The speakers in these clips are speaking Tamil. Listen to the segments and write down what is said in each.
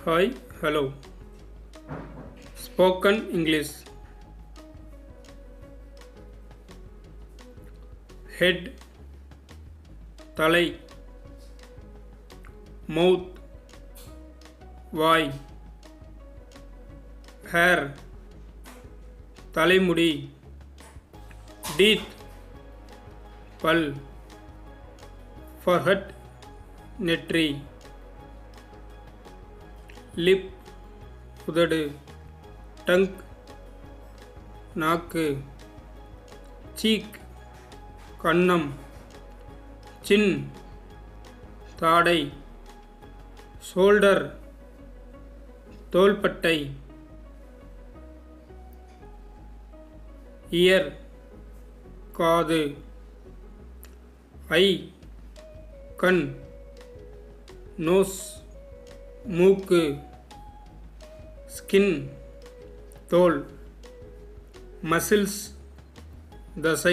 Hi, hello. Spoken English. Head, தலை. Mouth, வாய். Hair, தலைமுடி. Teeth, பல். Forehead, நெற்றி. Lip, உதடு. Tongue, நாக்கு. Cheek, கன்னம். Chin, தாடை. Shoulder, தோள்பட்டை. Ear, காது. Eye, கண். Nose, மூக்கு. Skin, தோல். Muscles, தசை.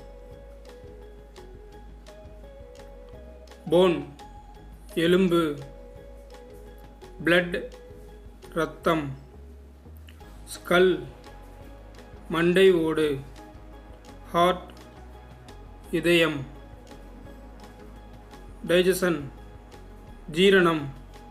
Bone, எலும்பு. Blood, இரத்தம். Skull, மண்டை ஓடு. Heart, இதயம். Digestion, ஜீரணம்.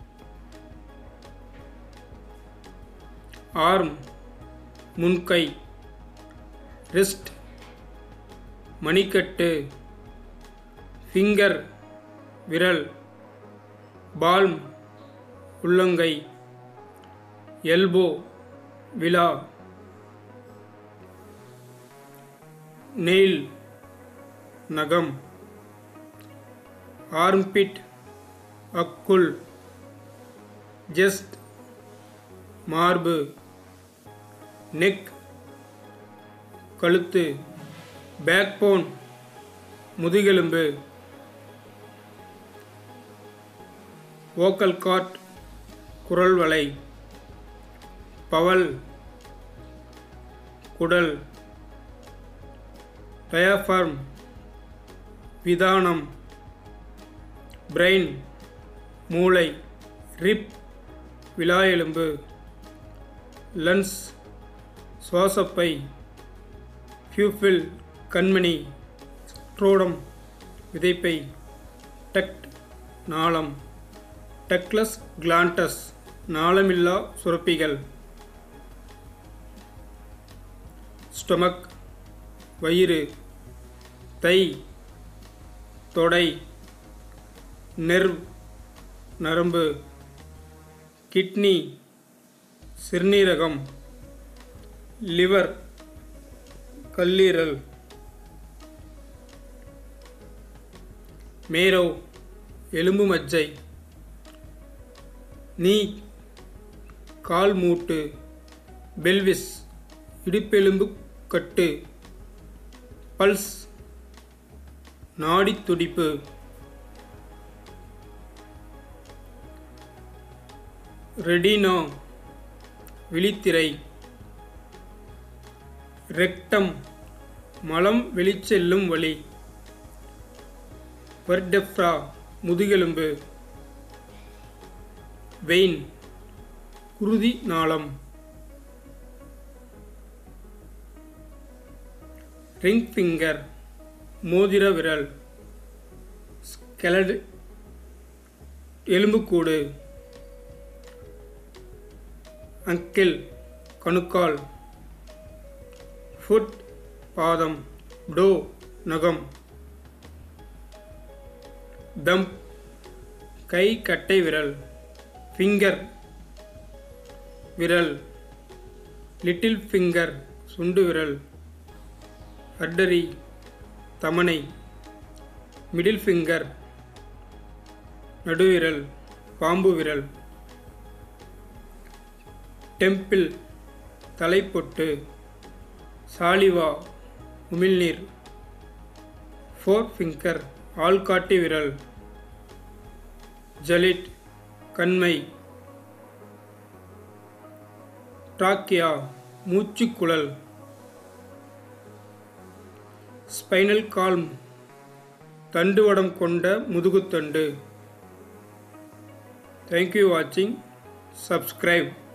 Arm, முன்கை. Wrist, மணிக்கட்டு. Finger, விரல். Palm, உள்ளங்கை. Elbow, விலா. Nail, நகம். Armpit, அக்குள். Chest, மார்பு. Neck, கழுத்து. Backbone, முதுகெலும்பு. Vocal cord, குரல் வளை. பவல், குடல். Diaphragm, விதானம். Brain, மூளை. Rib, விலா எலும்பு. Lungs, சுவாசப்பை. Pupil, கண்மணி. Scrotum, விதைப்பை. Duct, நாளம். Ductless glands, நாளமில்லா சுரப்பிகள். Stomach, வயிறு. தை, தொடை. Nerve, நரம்பு. Kidney, சிறுநீரகம். Liver, கல்லீரல். Marrow, எலும்பு மஜ்ஜை. Knee, கால் மூட்டு. Pelvis, இடுப்பெலும்பு கட்டு. Pulse, நாடித் துடிப்பு. Retina, விழித்திரை. Rectum, மலம் வெளிச்செல்லும் வழி. Vertebra, முதுகெலும்பு. Vein, குருதி நாளம். Ring finger, மோதிர விரல். Skeleton, எலும்புக்கூடு. Ankle, கணுக்கால். Foot, பாதம். Toe, நகம். Thumb, கை கட்டை விரல். Finger, விரல். Little finger, சுண்டு விரல். Artery, தமனை. Middle finger, நடுவிரல். பாம்பு விரல். Temple, தலைப்பொட்டு. சாலிவா, உமிழ்நீர். Forefinger, ஆள்காட்டி விரல். Gullet, கண்மை. Trachea, மூச்சுக்குழல். Spinal column, தண்டுவடம் கொண்ட முதுகுத்தண்டு. Thank you watching. subscribe.